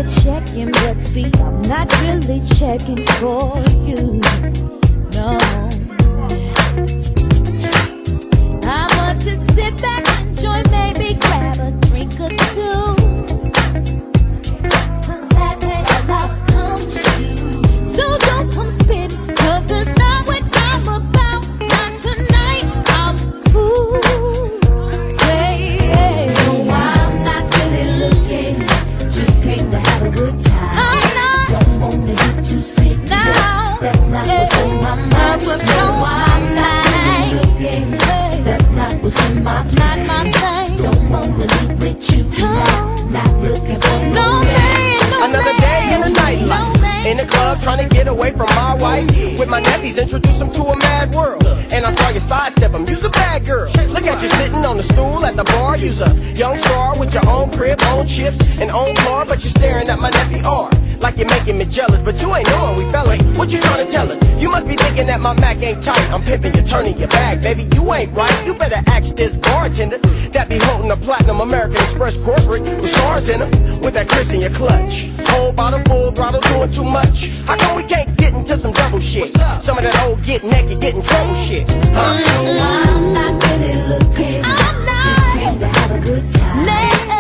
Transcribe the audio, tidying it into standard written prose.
checking, but see, I'm not really checking for you. No, I want to sit back, enjoy, maybe grab a drink or two. That's all I've come to do. So don't come spitting, 'cause that's not what I'm about. Not tonight, I'm cool. Yeah. So I'm not really looking, just came to have a good time. I'm not, don't wanna get too sick. No, that's not what's on my mind. No, I'm not really looking, that's not what's in my mind. Not my thing. Don't wanna leave with you tonight. Not looking for no man. Another day in the nightlife, in the club trying to get away from my wife. With my nephews, introduce them to a mad world. And I saw you sidestep them, you's a bad girl. Look at you sitting on the stool at the bar. You's a young star with your own crib, own chips, and own car. But you're staring at my nephew R like you're making me jealous. But you ain't knowing we fellas. What you trying to tell us? You must be thinking that my Mac ain't tight. I'm pimping you, turning your bag, baby. You ain't right. You better ask this bartender that be holding a platinum American Express corporate with stars in them, with that Chris in your clutch. Whole bottle full, throttle doing too much. How come we can't get into some double shit? Some of that old get naked, get in trouble shit. I'm not really looking. I'm not. Just came to have a good time.